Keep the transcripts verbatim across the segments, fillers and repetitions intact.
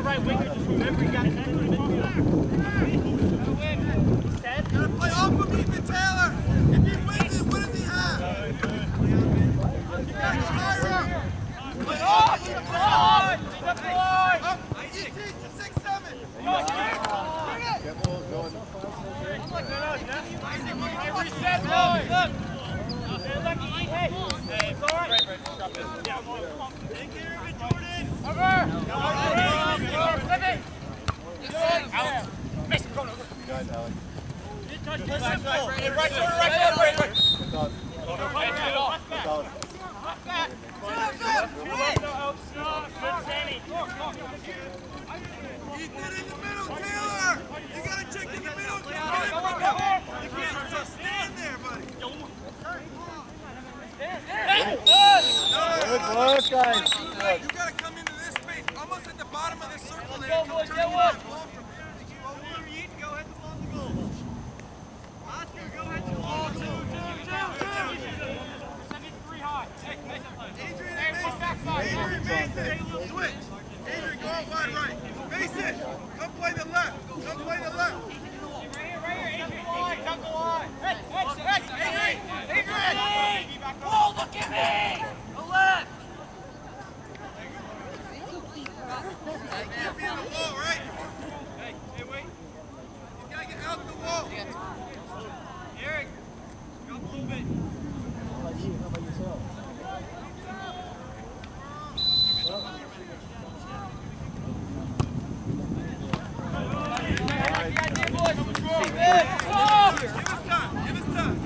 right winger, just remember you got to send him in. Gotta play off of Ethan Taylor. If he wins it, what does he have? You gotta go higher. Play off. Play off. Up. eighteen to six seven. Reset, look. Look. Lucky, hey. Hey, it's all right. Yeah, come on. Take care of it, Jordan. Over. Out. Mason, go. You guys, Alex. Right shoulder, right shoulder, right, right. Ethan in the middle, Taylor. You gotta check in the middle. You can't just stand there, buddy. Good work, guys. You gotta come into this space, almost at the bottom of this circle there. Come turn that ball from here. Go ahead the ball to goal. Oscar, go ahead the ball. Two, two, two, two. seventy-three high. Adrian and Mason. Adrian, Mason. Switch. Adrian, go out wide right. Mason, come play the left. Come play the left. Right here, right here. Adrian, Adrian, come go on. Hey, hey, hey, Adrian. Adrian. Oh, look at me. The left. You can't be in the wall, right? Hey, hey, wait. You gotta get out the wall. Eric, go up a little bit. How about you? How about yourself? Give us time. Give us time.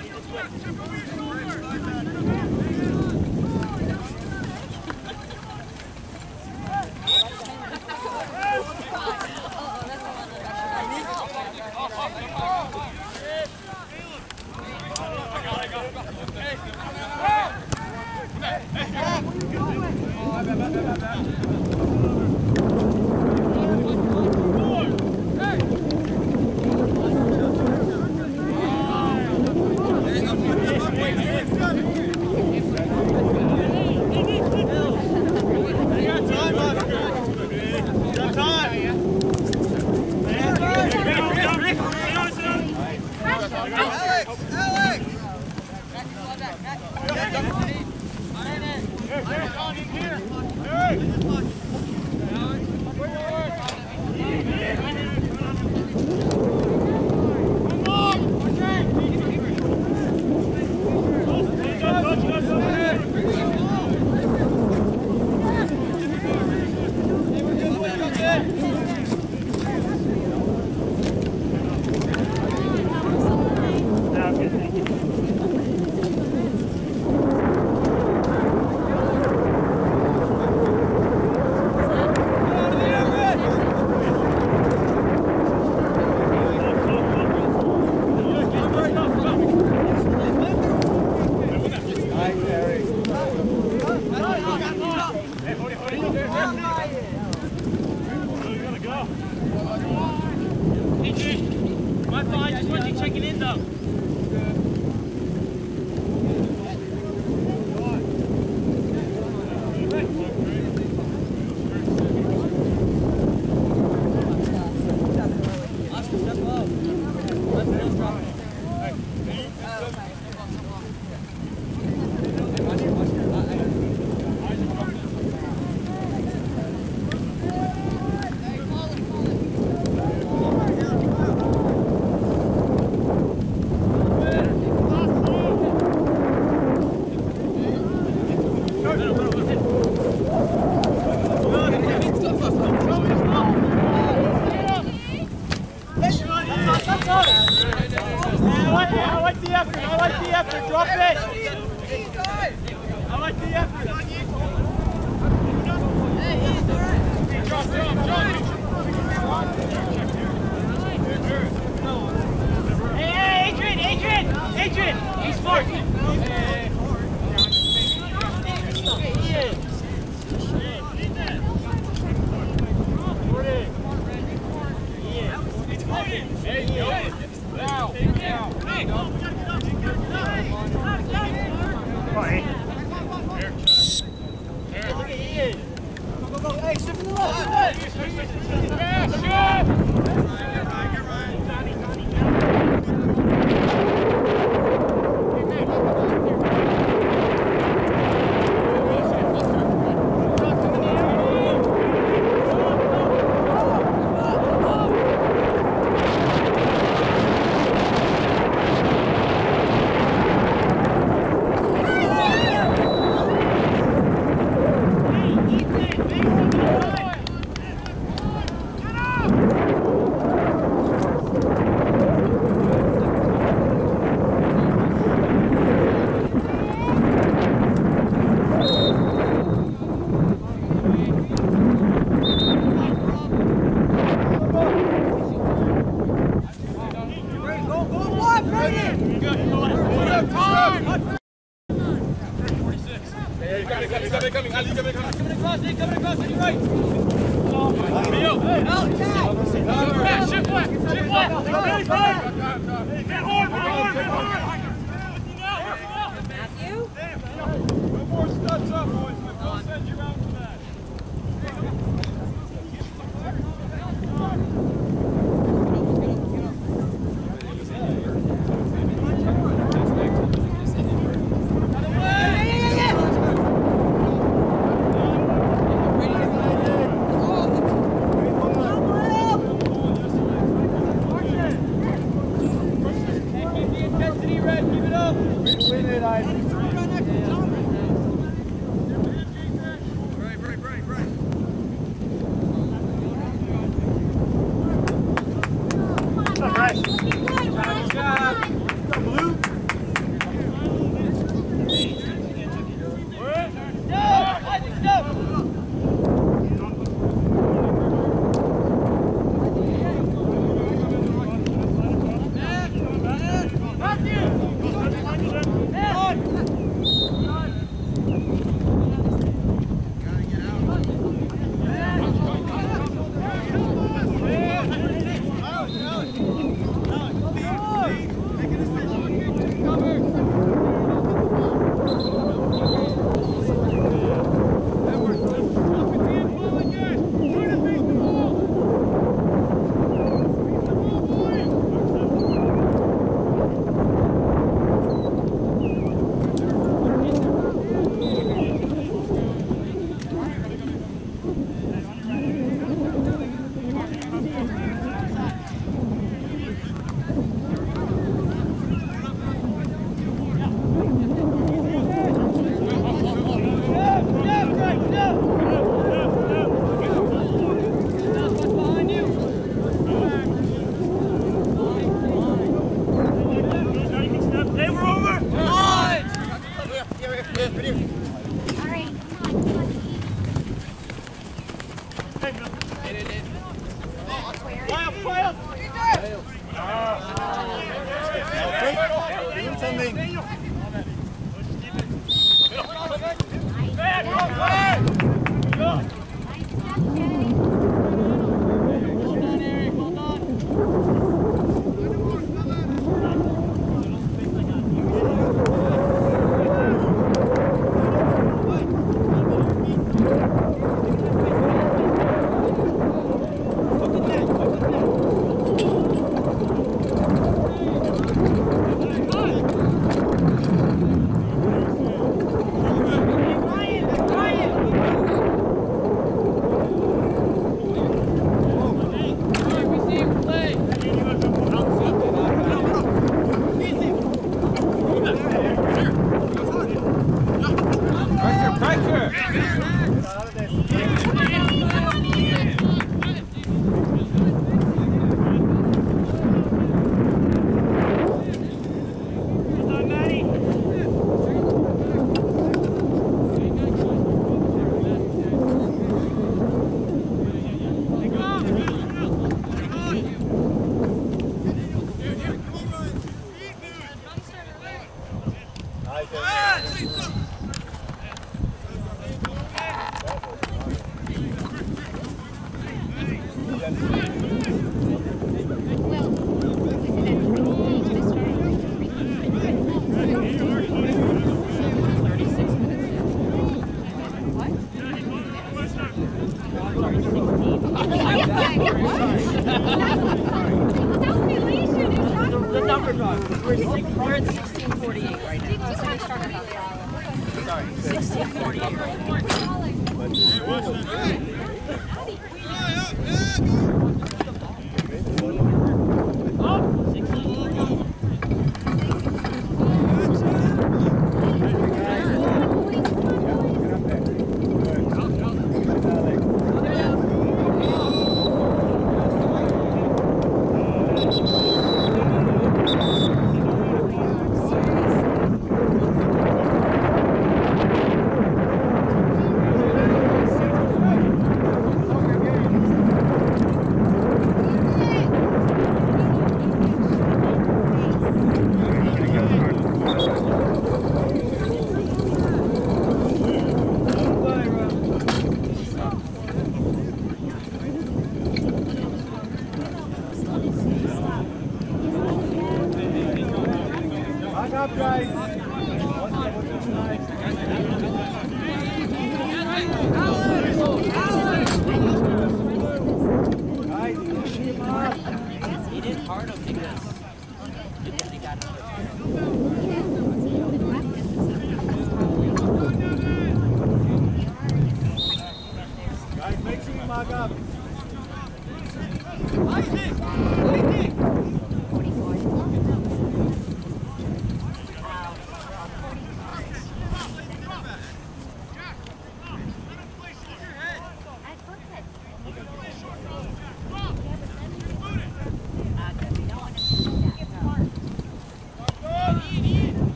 Hey, shift to the left. Doing something. We're at sixteen forty-eight right now. Sorry, sixteen forty-eight right now.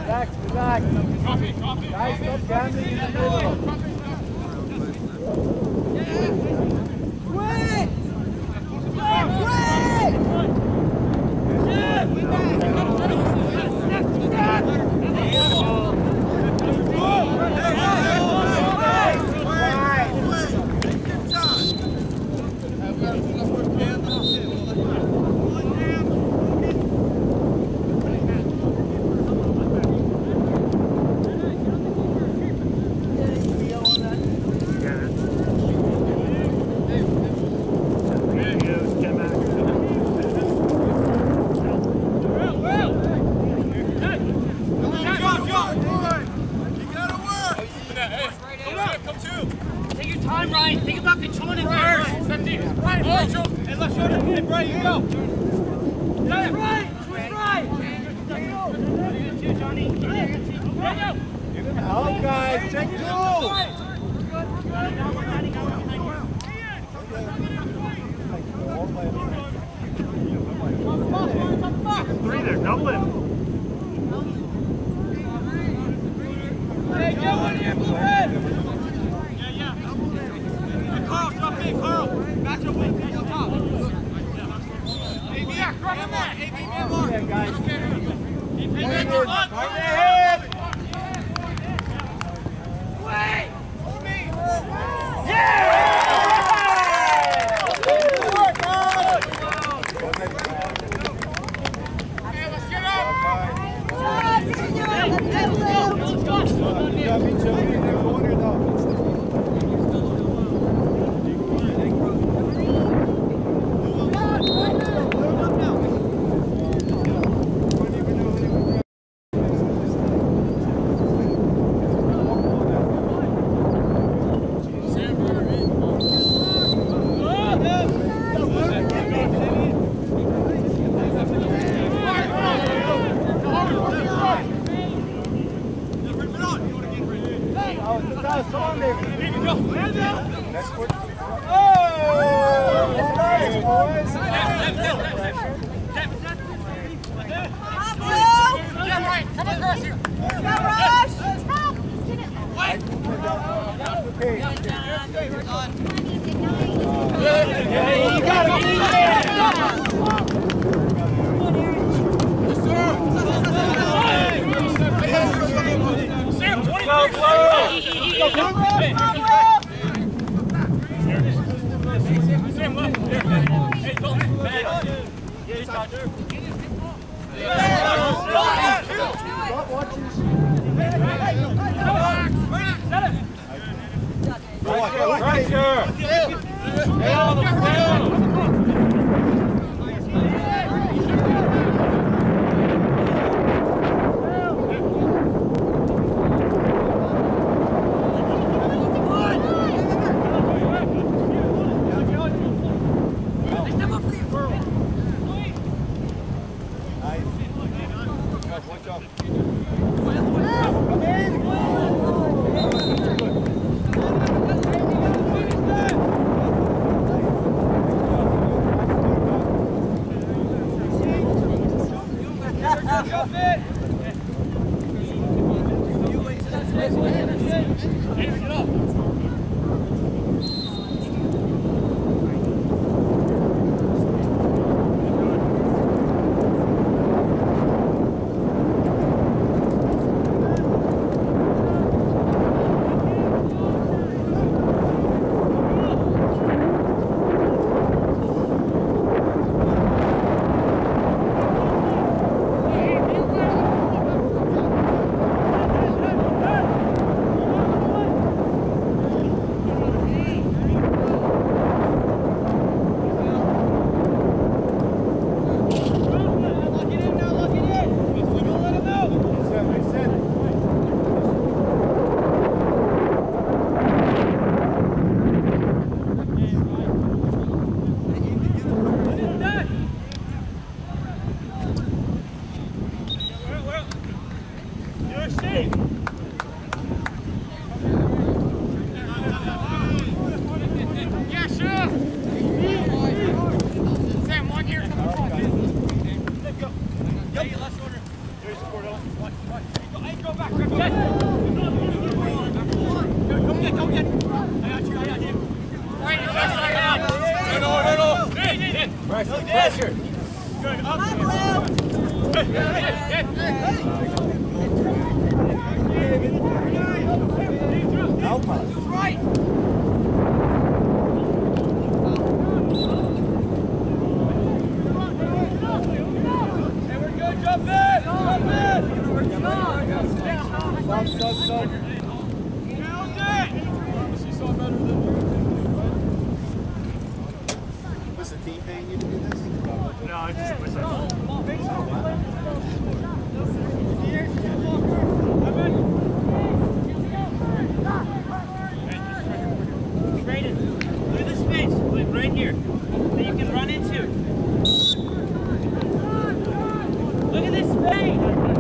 Relax, relax. Drop it, drop it. Guys, stop gambling in the middle. Quick! Quick! Help, guys. Take two. Three there, double it. Hey, get one here, blue red! Yeah, yeah. Hey, Carl, drop in, Carl. Back your wing, back your top. A B, yeah, drop in there. A B, man, more. Yeah, guys. Hey, man, Forward. one. Right ahead. Wait. Pressure, pressure. Good, up. Help us. Right. Stop, stop, stop. Was the team paying you to do this? No, I just myself. Brayden, look at this space, like right here, that you can run into. Look at this space!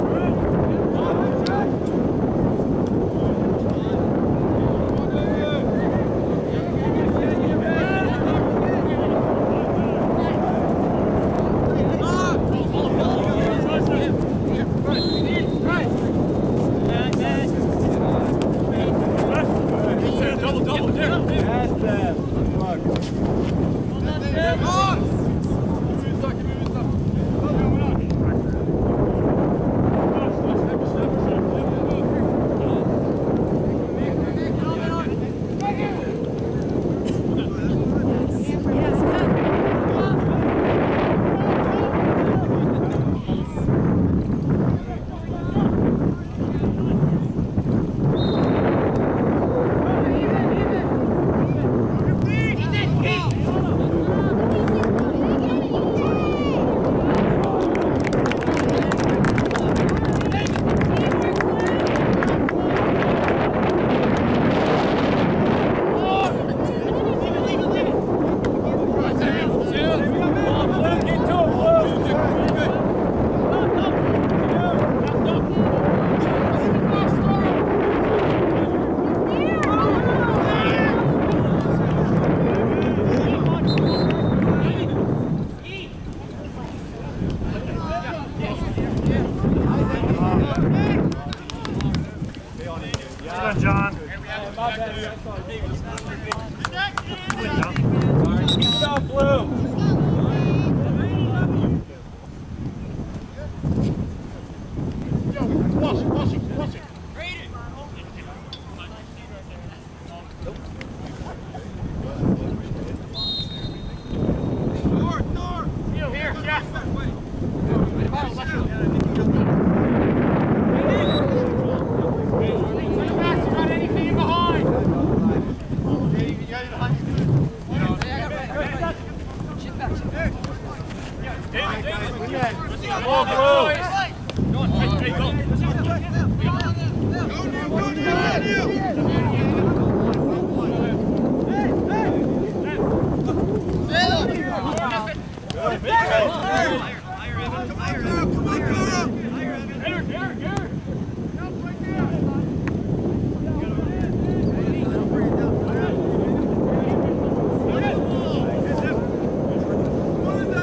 John. Keep up, Blue.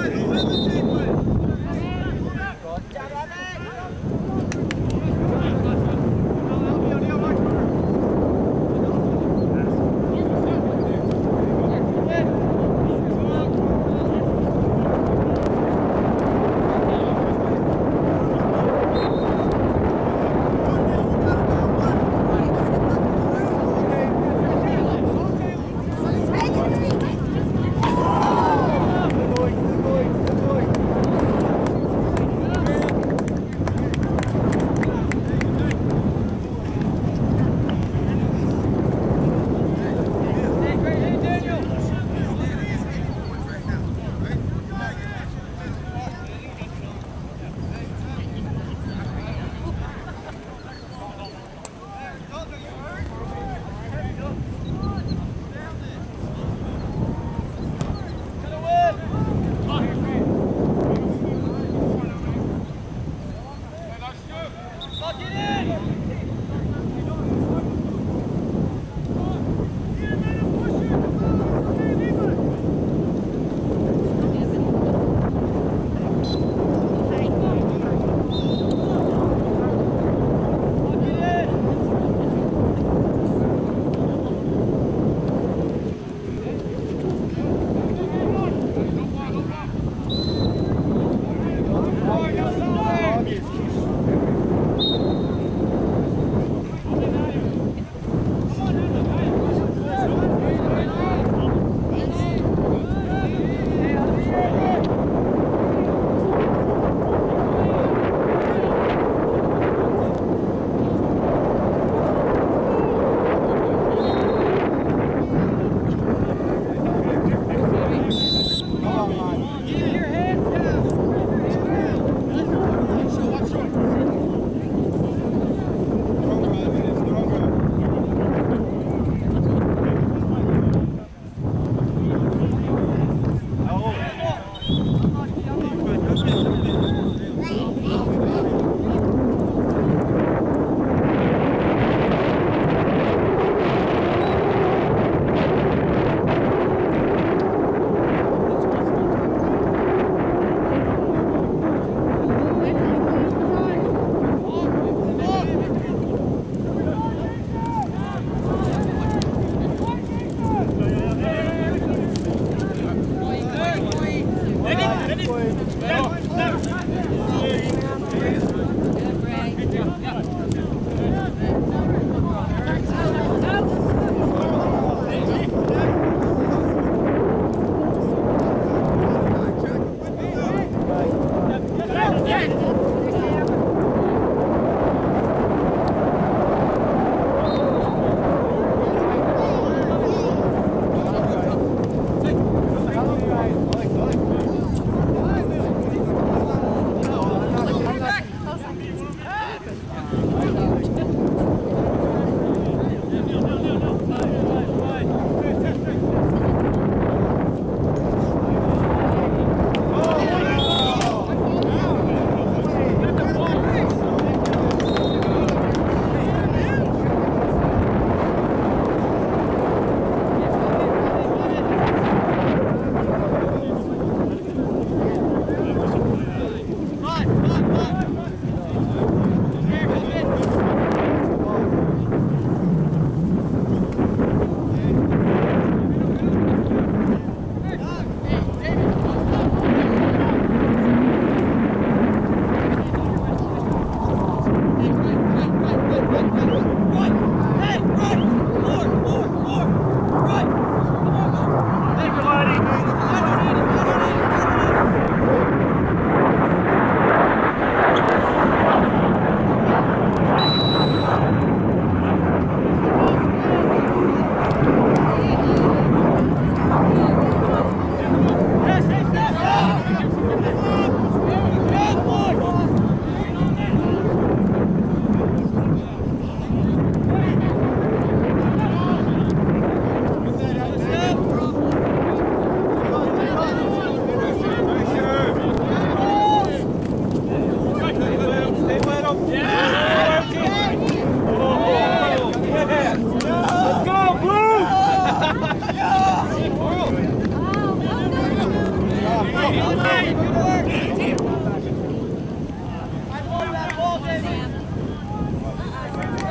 Come on,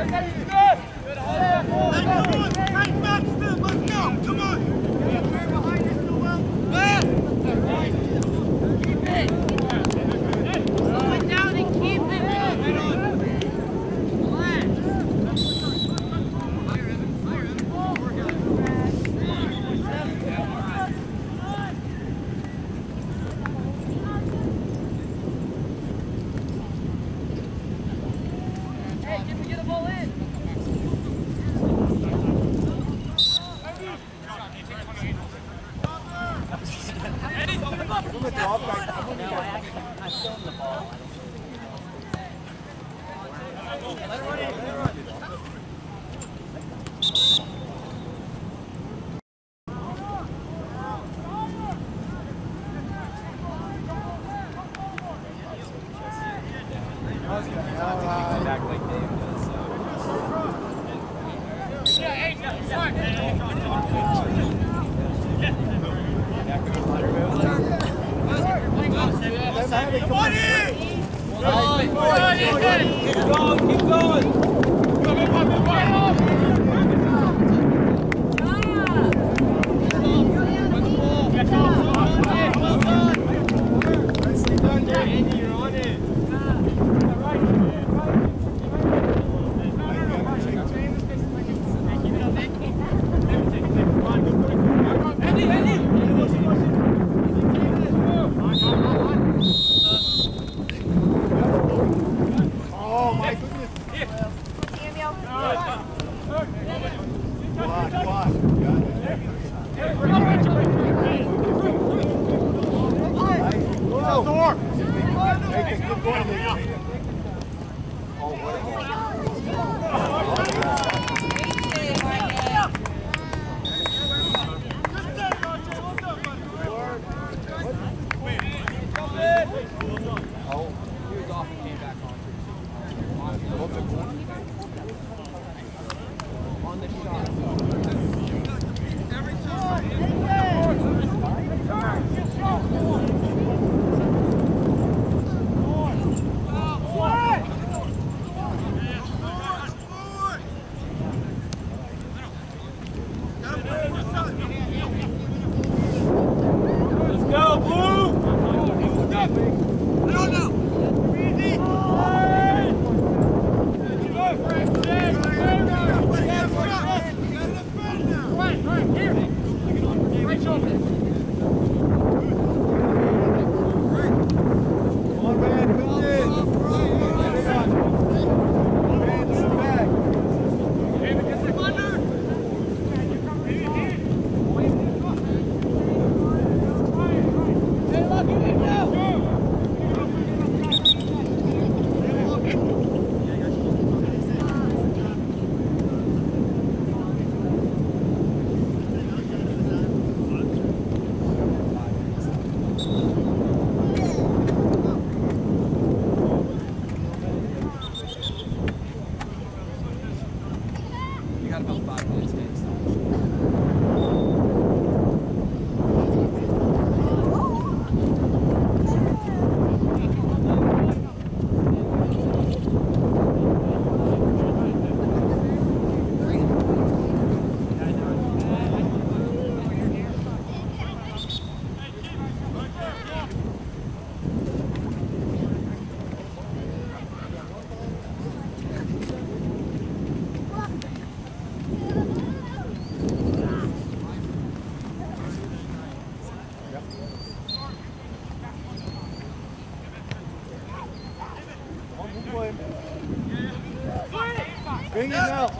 Bring it now.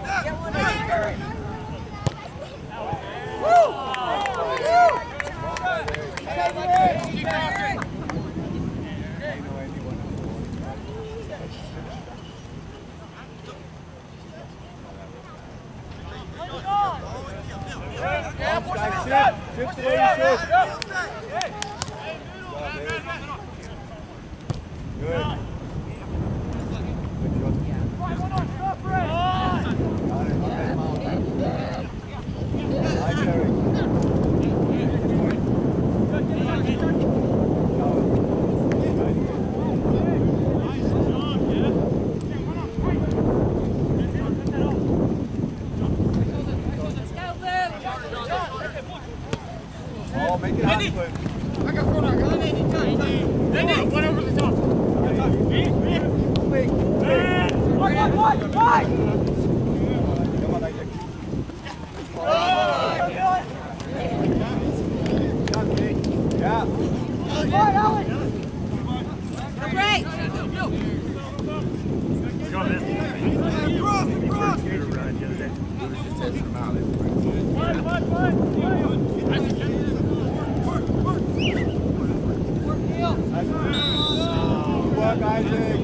Shift the way you should. Good. Randy! I got corner. Randy, one over the top. Wait, wait. What, what, what, what? Come on, Isaac. Yeah. Come on, Alex. Great. Go, man. Cross, cross. One, one, one. Work, Isaac.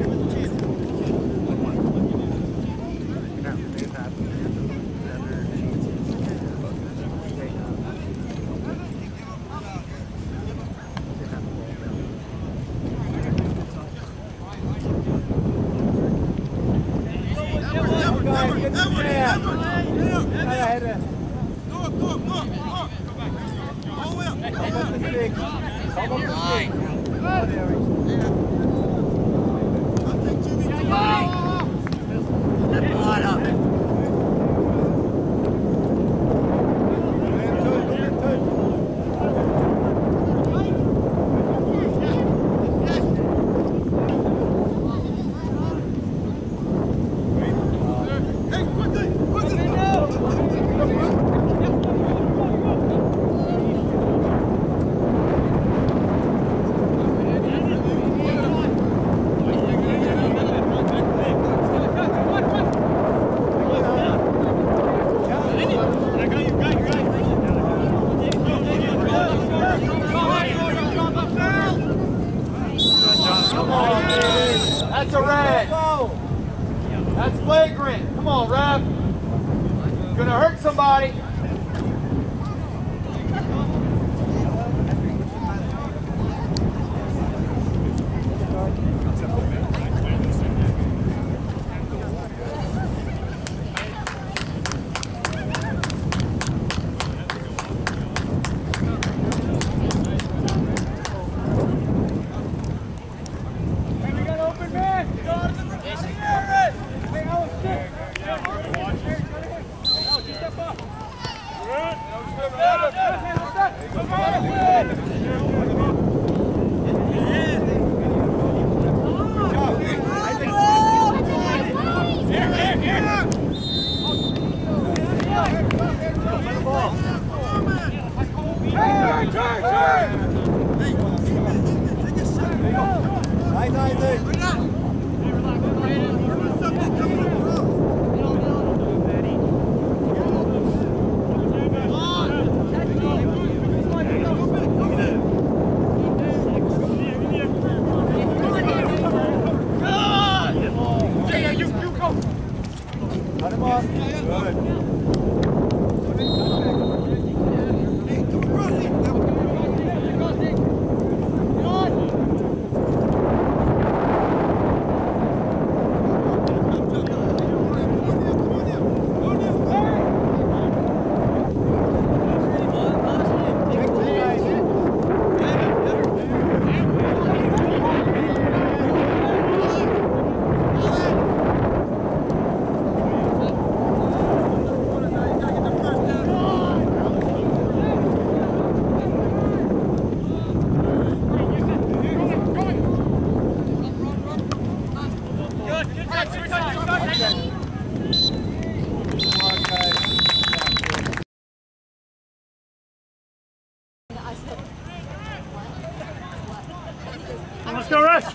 That's a red. That's flagrant. Come on, ref. Gonna hurt somebody. Let's go, Rush.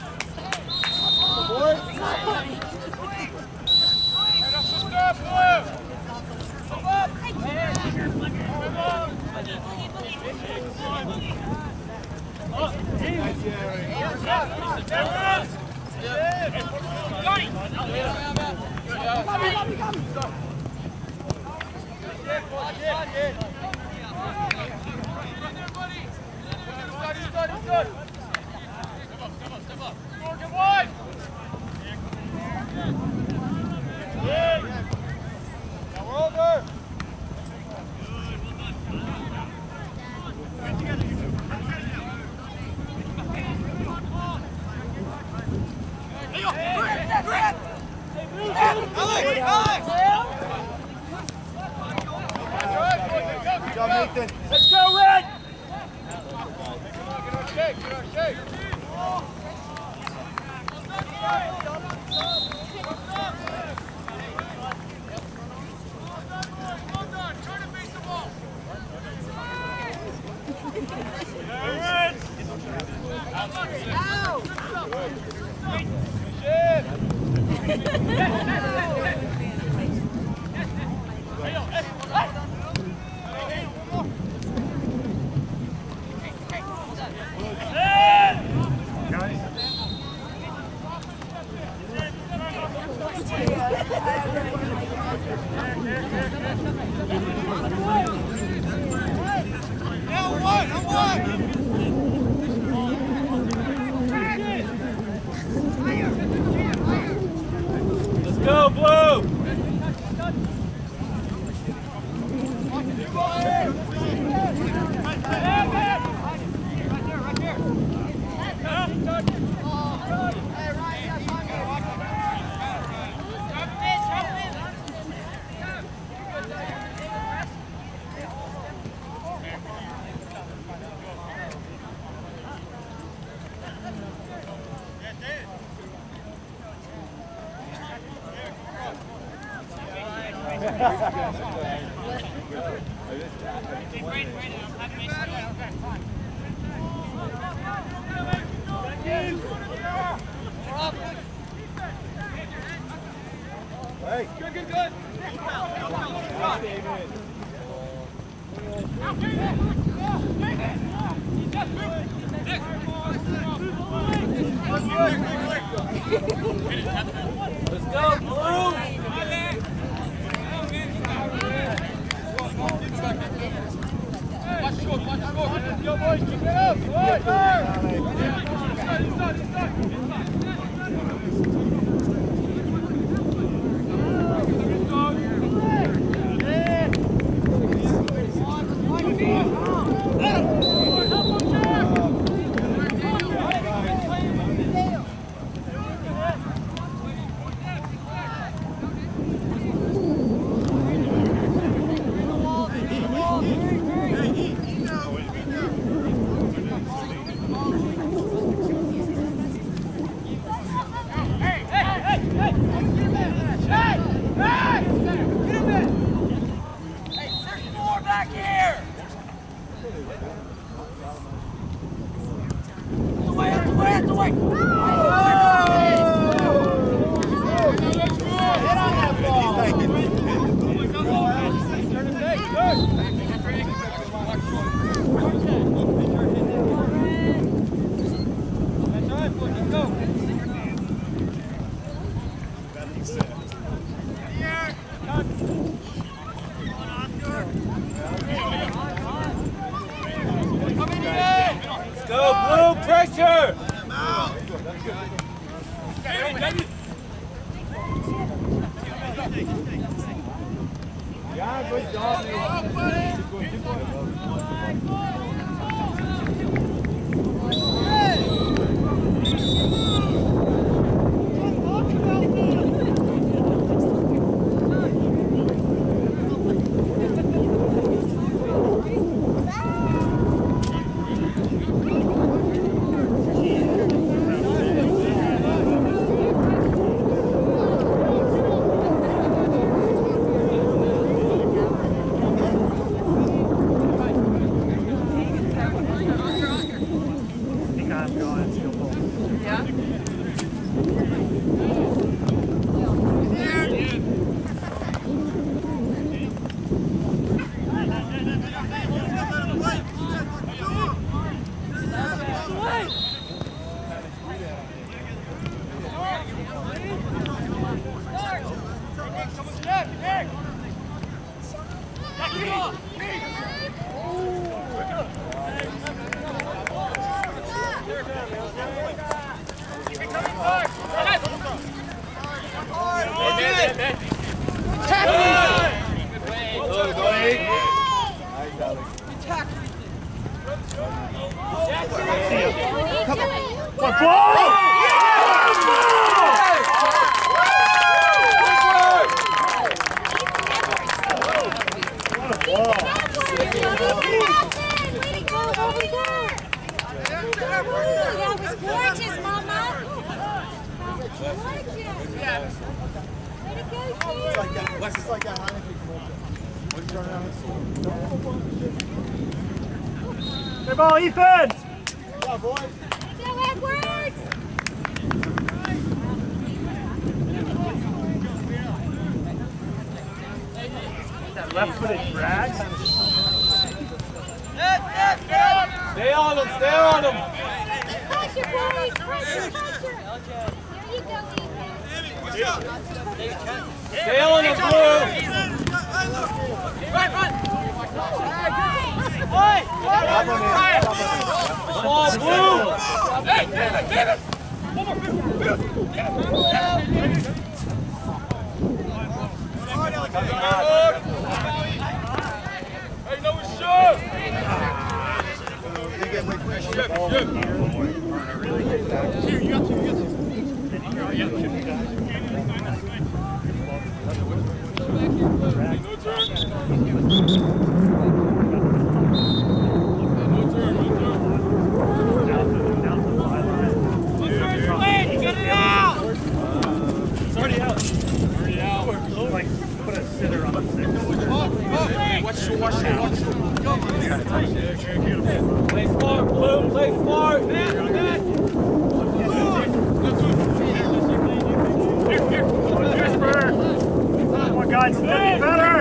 Let's go, Red! Way to go, It's just like that Heineken commercial. When you turn around and see. Good ball, Ethan! Yeah, boys. Go Edwards! That left-footed drag. Stay on him, stay on him. Pressure, boys! Pressure, pressure! There you go, Ethan. Stay on him, Blue. Right, run! Come on, Blue. Hey, David, David! One more, hey, no, it's shoot! Here, you got to, you got to. No turn. No turn, no turn. Get it out! It's already out. Already out. Like, put a sitter on the six. Watch you, watch you, watch you. Play smart, Blue, play smart. Here, here. Here's Bird. Come on, guys. Be better.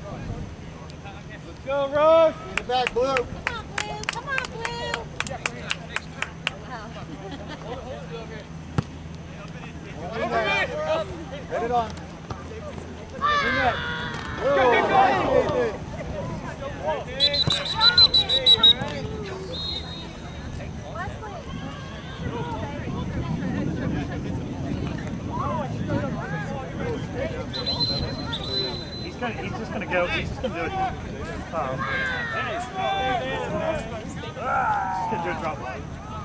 Go, Rose. Get it back, Blue. Come on, Blue. Come on, Blue. on. In net. Go, go, go. He's gonna, he's just gonna go. He's just gonna do it. Um, he's gonna do a drop line.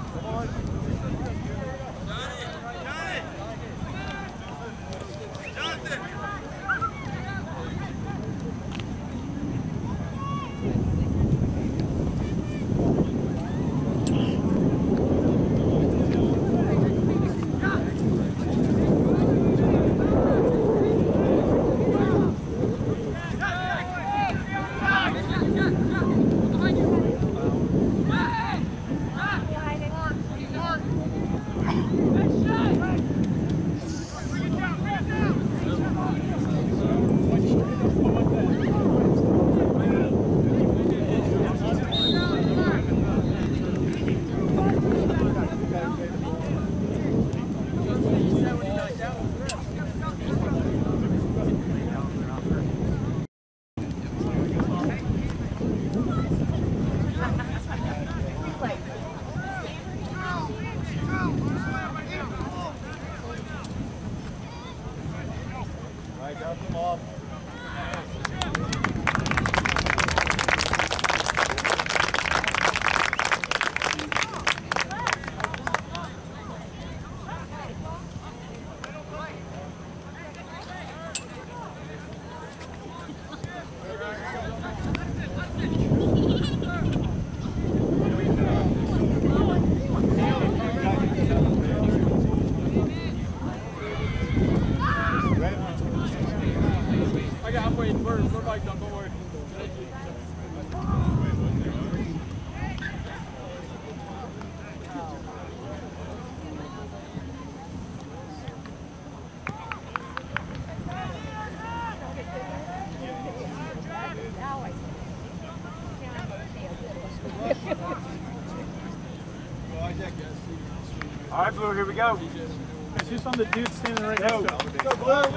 All right, Blue, here we go. It's just on the dude standing right next to him. Go, Blue. Let's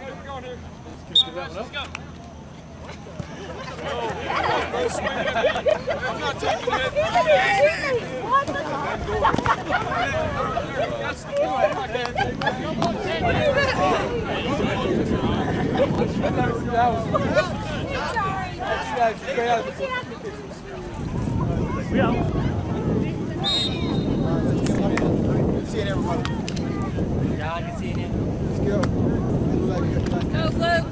go. I'm not taking it. We out. See it, everybody. Yeah, I can see him. Let's go. Go, Blue.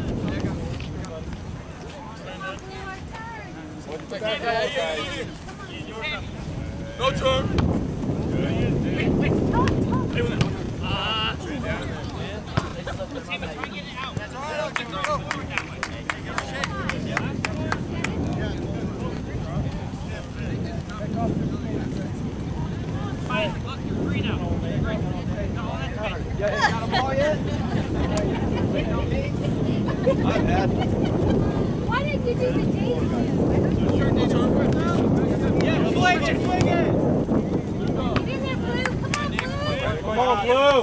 No turn. Why didn't you do the date? Yeah, swing it, swing it. Get in there, Blue. Come on, Blue. Come on, Blue.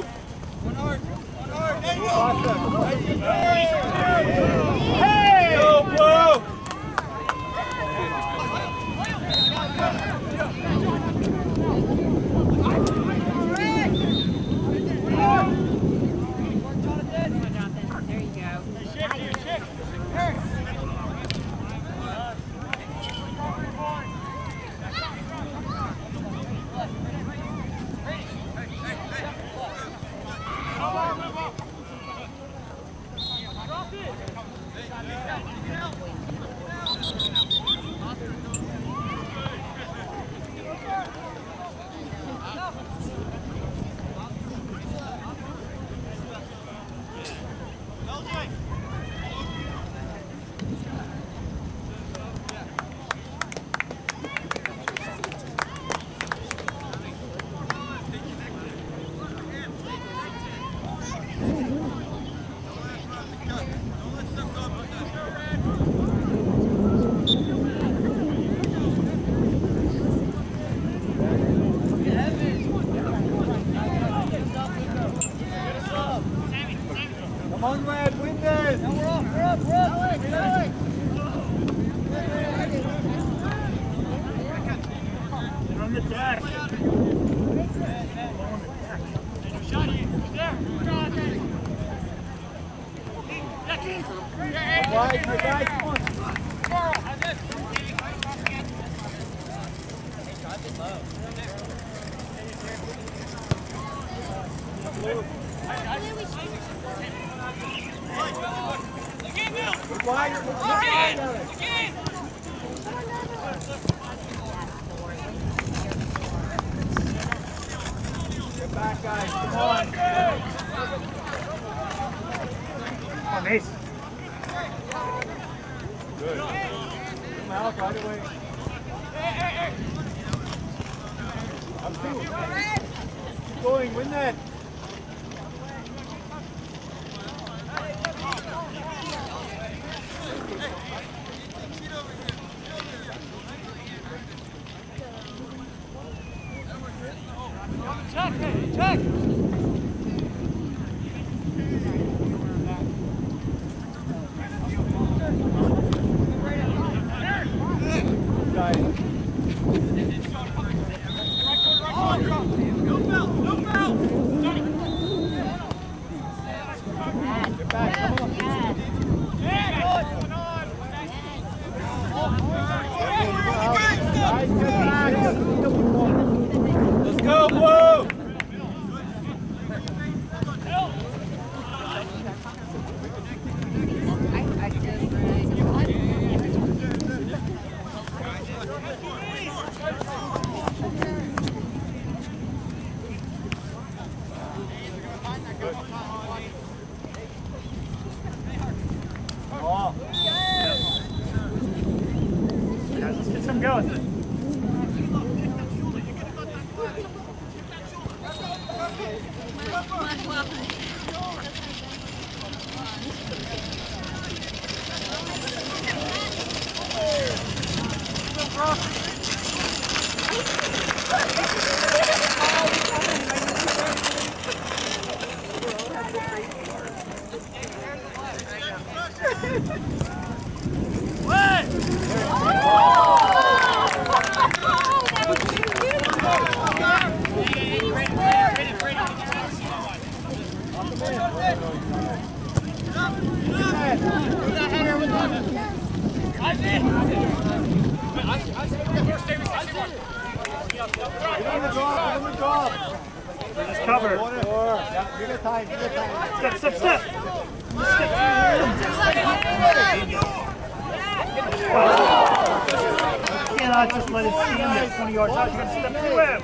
Hey! Go, Blue. There you go. On the deck. Wide, my guys, come on. Wide, wide. Get back, guys, come on. Come on, Mace. Good. Come out right away. Up two. Keep going, win that. Check, check. Let's go, Blue! Oh. Guys, let's get some going. Just cover. Yeah, give it time, give it time. Step, step, step. You cannot just let it stand there twenty yards out. You gotta step through him.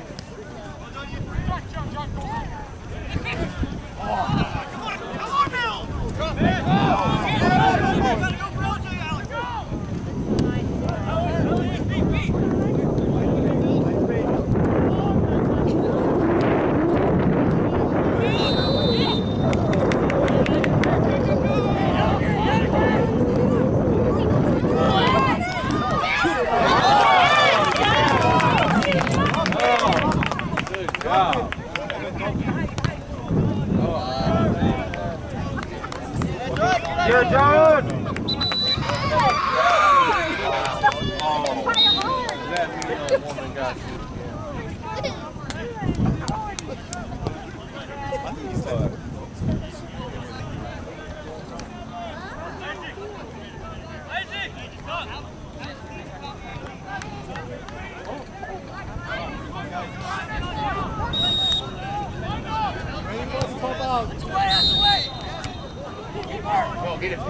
You're done! That means a woman got you. Go, get it.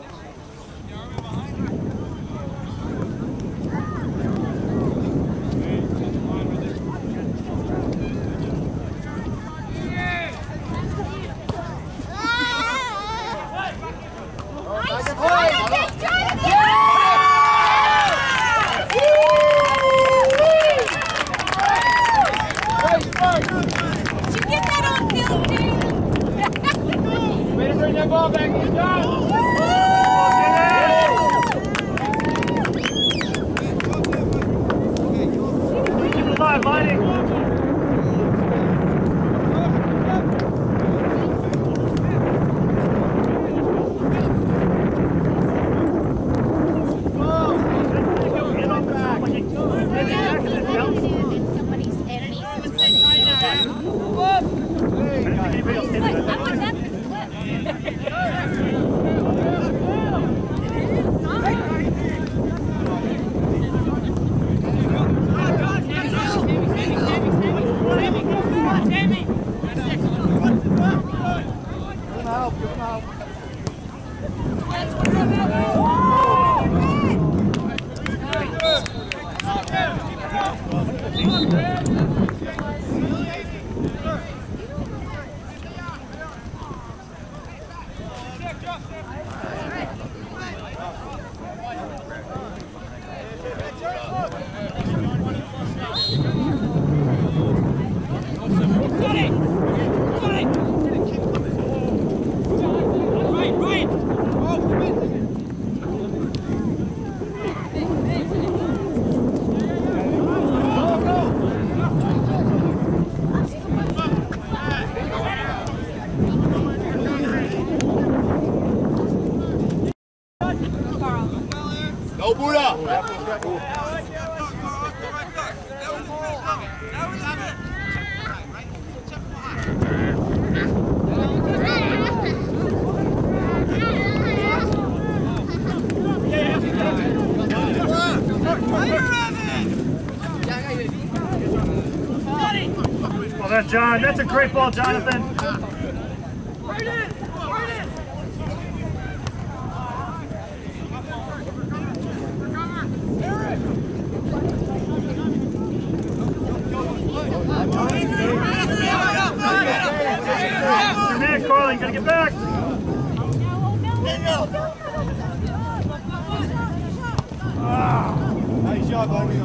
Go Buddha! Well, that's John. That's a great ball, Jonathan. You're next, Carly. You gotta get back. Nice job, Obi.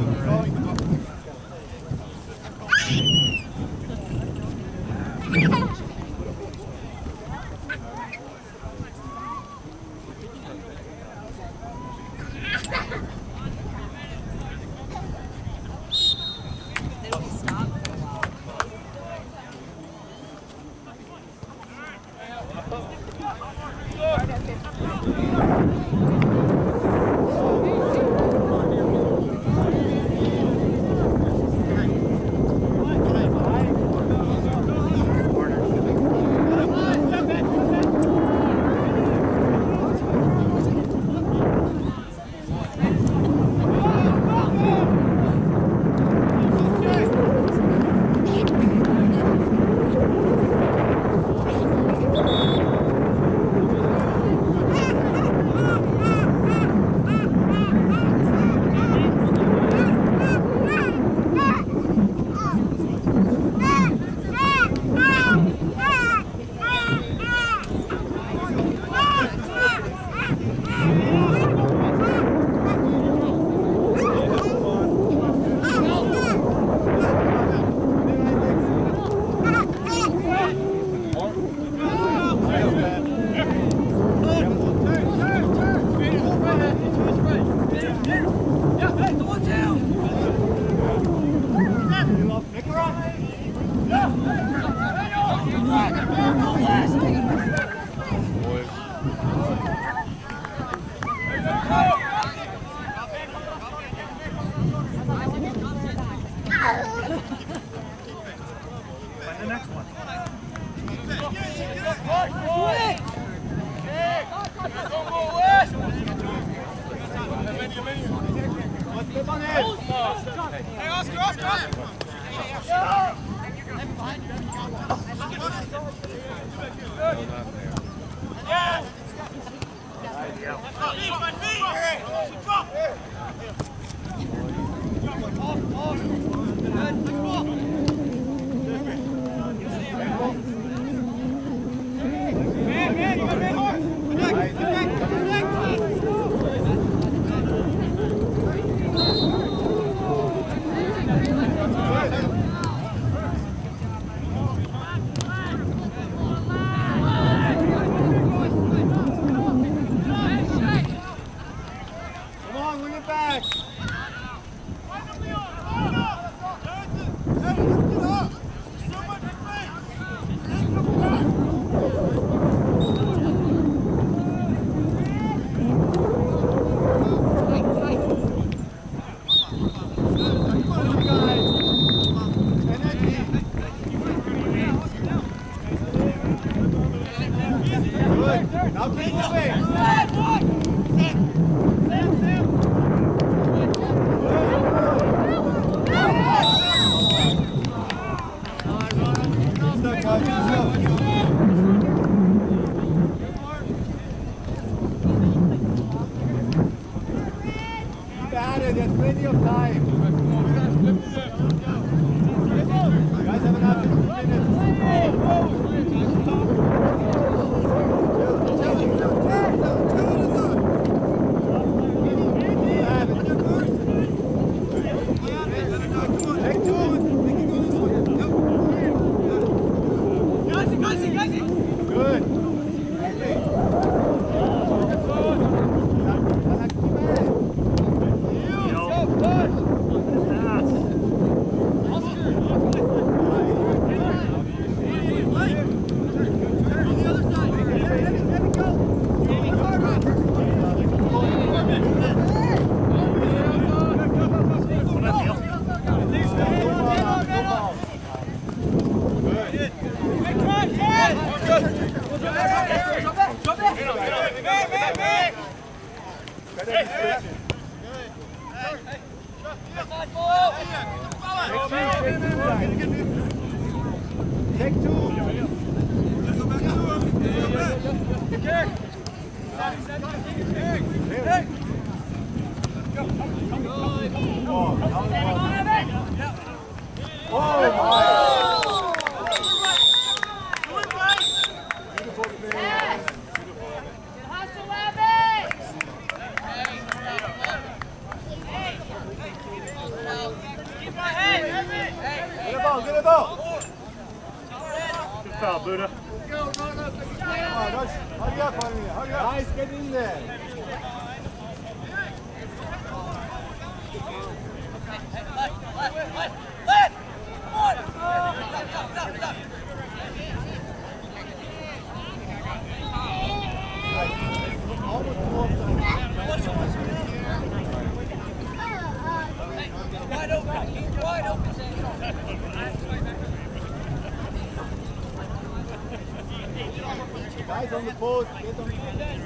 Guys on the post, get on the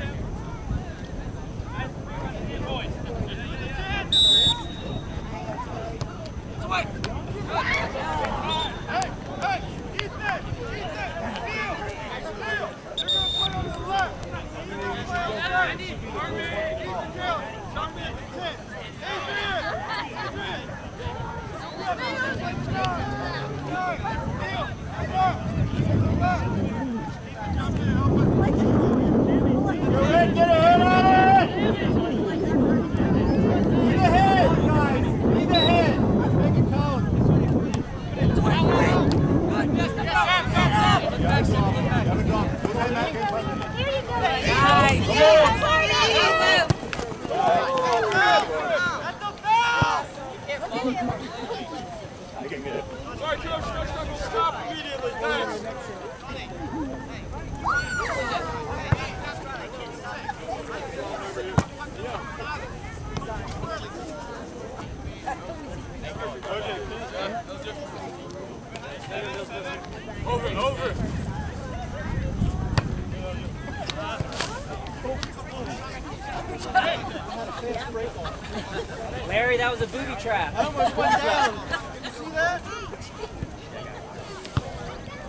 Larry, that was a booby trap. I almost went down. Did you see that?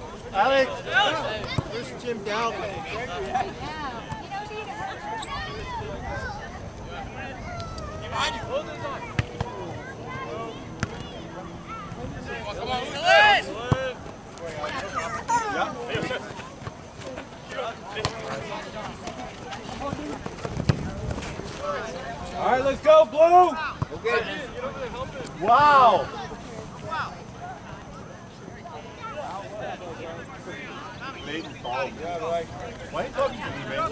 Alex! Where's Jim Galvin? Yeah. You don't need it. All right, let's go, Blue. Okay. Wow. Yeah, right. Why are you talking to me, man?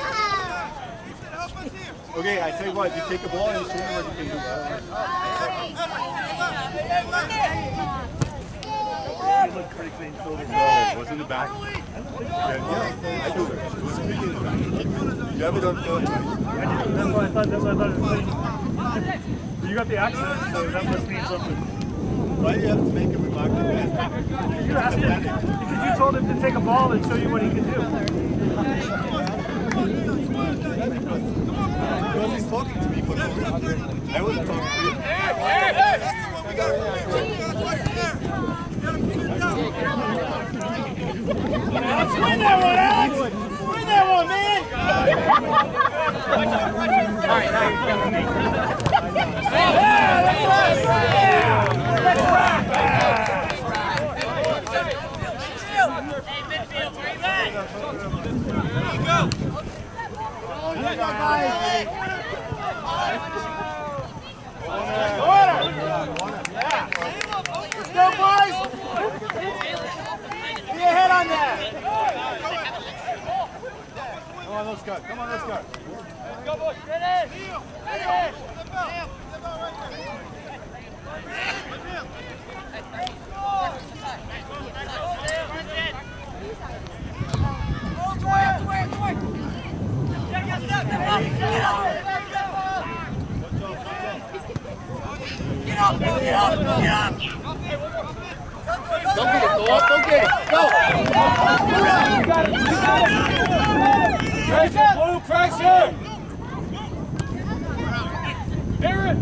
Okay, I tell you what, you take the ball and show me what you can do. You look pretty clean shoulder. No, it was in the back. Yeah, yeah, I do it. It was completely in the back. You have it on film. That's what I thought. That's what I thought it was clean. You got the accent, so that must mean something. Why do you have to make a remark like this? You asked him because you told him to take a ball and show you what he can do. Because he's talking to me for no reason. I wasn't talking to you. Alex, win that one, Alex! Win that one, man! All right, now you're killing me. Yeah, that's right! Yeah! Let's rock! Hey, midfield, where you at? There you go! There you go, guys! Order! Yeah! Let's go, boys! Be ahead on that! Come on, let's go. Come on, let's go. Let's go, boys! Ready! Ready! Don't get it, go up, don't get it. Go! Pressure, Blue, pressure! Aaron!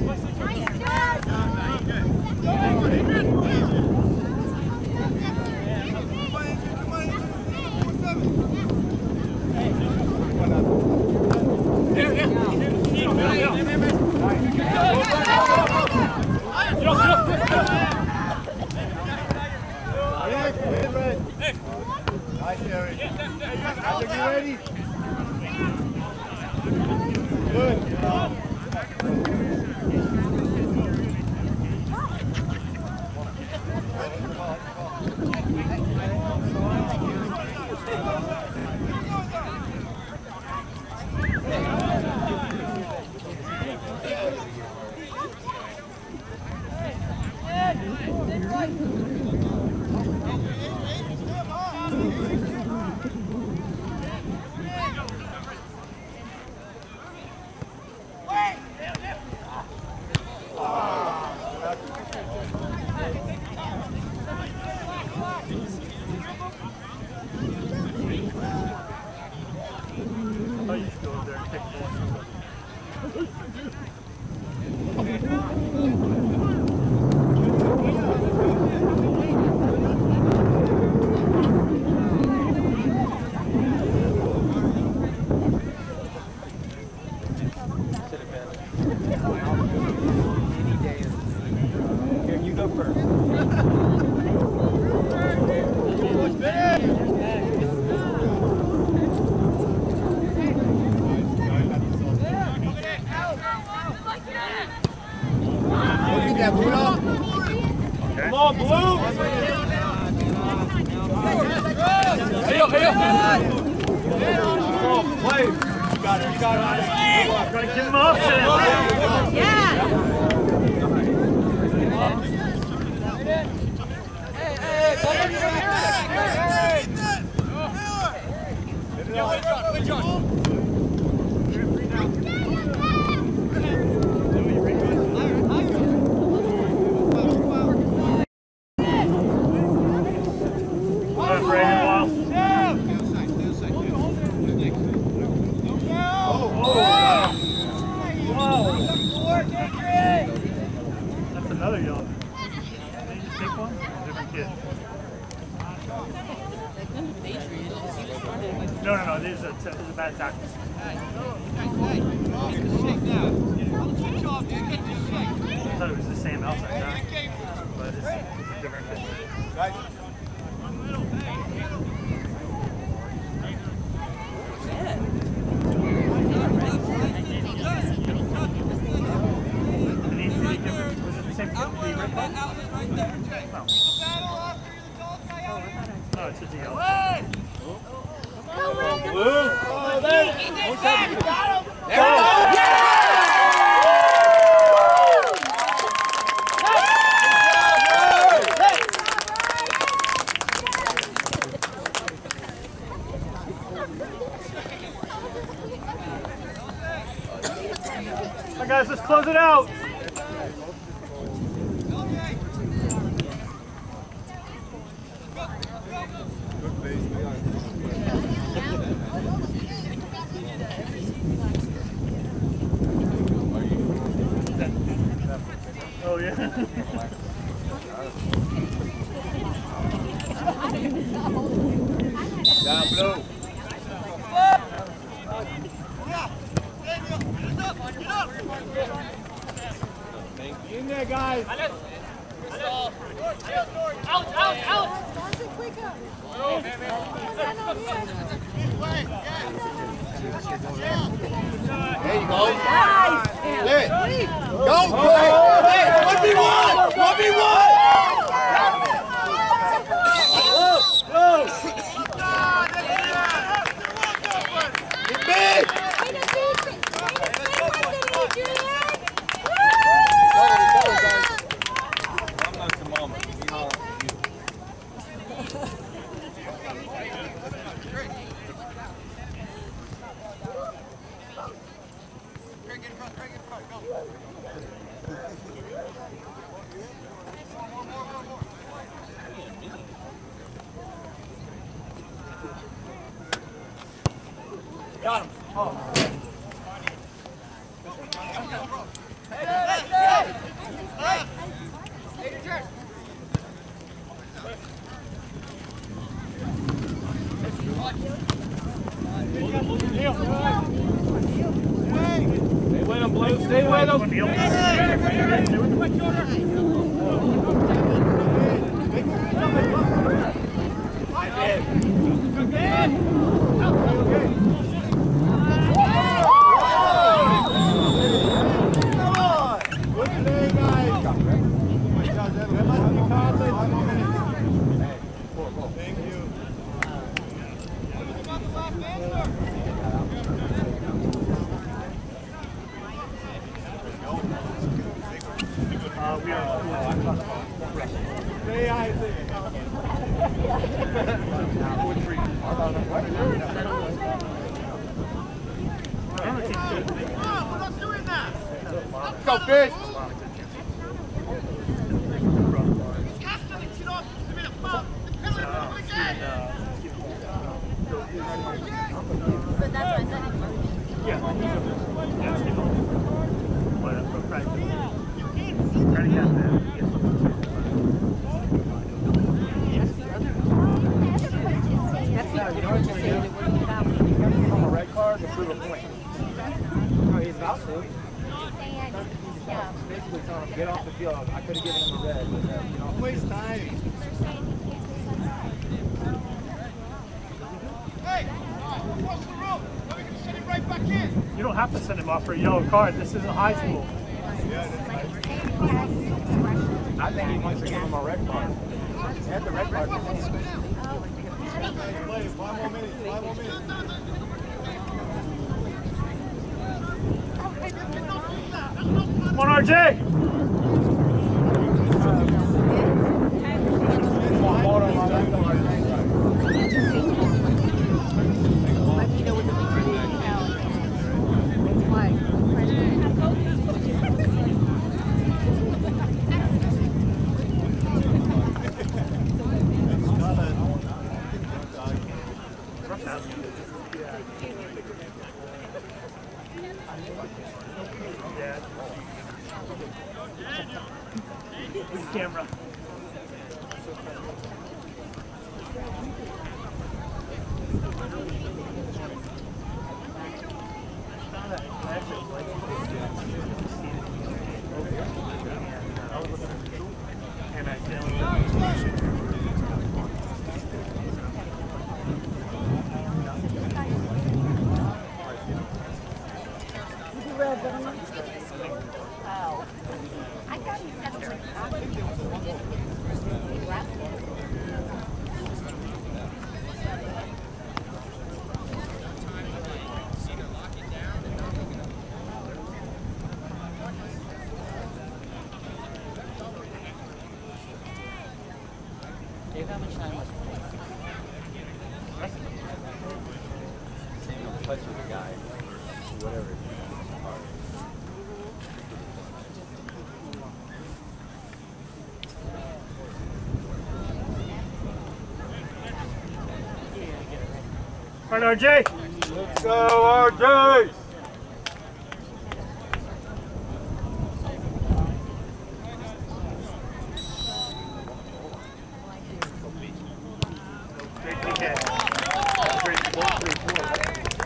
Nice, Eric. Are you ready? Good. Come on, Blue! Hey, yo, hey, yo! Come on, play! You got it, you got it. Gotta give him options. Yeah. Hey, hey, good job, good job. That's another yellow. Did you just take one? Different kid. No, no, no. This is a, this is a bad tackle. Alright guys, let's close it out. Oh yeah. Down blue. In there, guys. Out, out, out. There you go. Nice. Lit. Go, play. Hey, one v one. one v one. Whoa. Get big. Got him. Oh. Hey, hey, hey. Hey. Stay with him, Blue. Stay with him. Go, fish. Get off the field. I could have given him a red. But, uh, you know, Waste time. Hey, across the room. Now we can send him right back in. You don't have to send him off for a yellow card. This isn't high school. I think he wants to give him a red card. He had the red card. Play, five more minutes, five more minutes. Come on, R J! Camera. Dave, how much time was it? Same touch with the guy, whatever. All right, R J. Let's go, R J! Great P K. Great ball, great ball.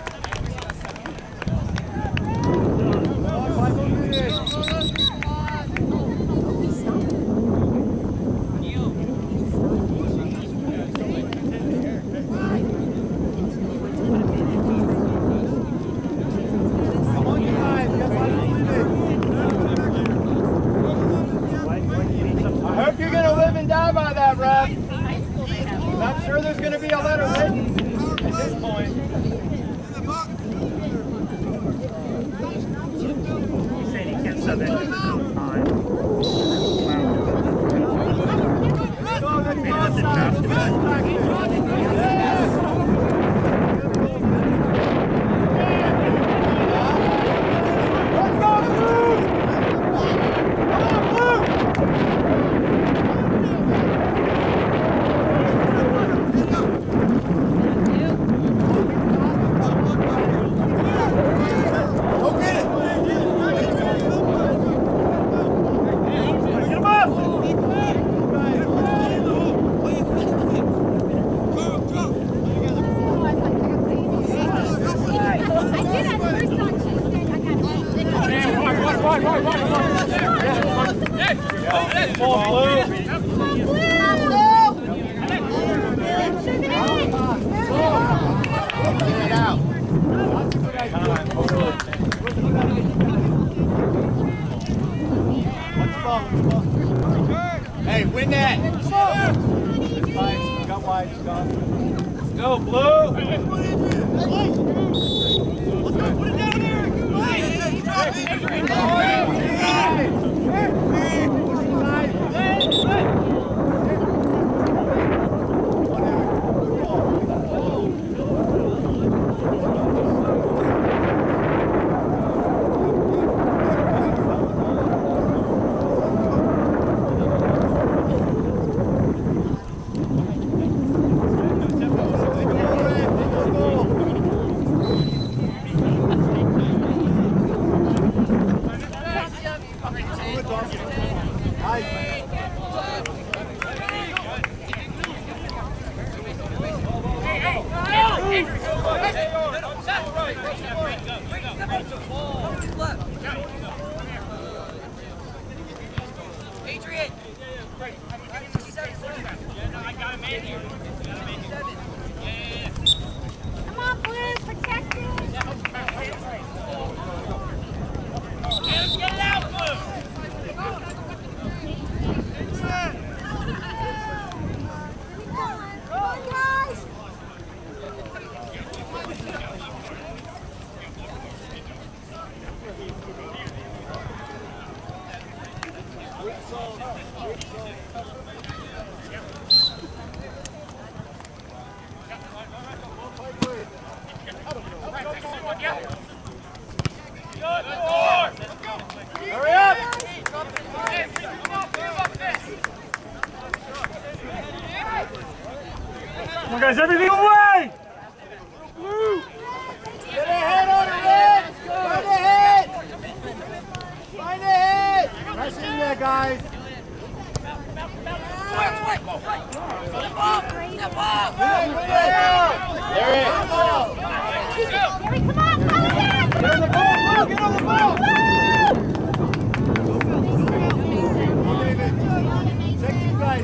I hope you're going to live and die by that, ref. I'm not sure there's going to be a letter written at this point. He's saying he can't sub in. Fine. Maybe that's a draft. Hey, win that! Got wide, Scott. Let's go, Blue! Put it down there! Hey, drop Adrian! Come on, Blue, protect it. Get it out, Blue! Come on, guys. Hurry up! Come on, guys, everything away! Get ahead on it, Ed! Find the head! Find the head! Press in there, guys. There it is. Gary, come on, come on. Get on the ball, Blue! Get on the ball! Take you guys.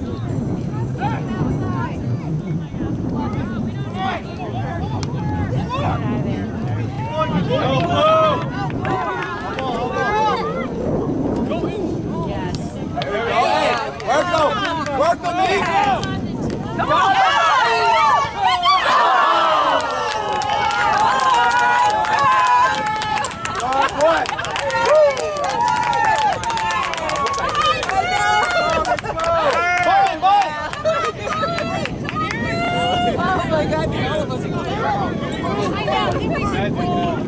Go, Blue! There we go. Hey, work them! Work them, me! Come on! What? Bye, bye. Oh my God, all of us are I know.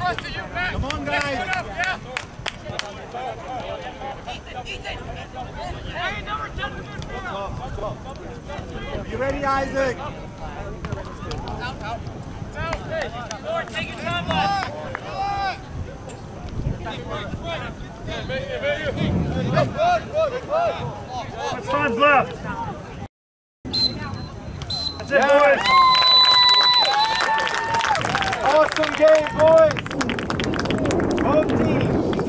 Come on, guys. You ready, Isaac? Lord, take your time left. Much time's left? That's it, boys. Awesome game, boys. Both teams.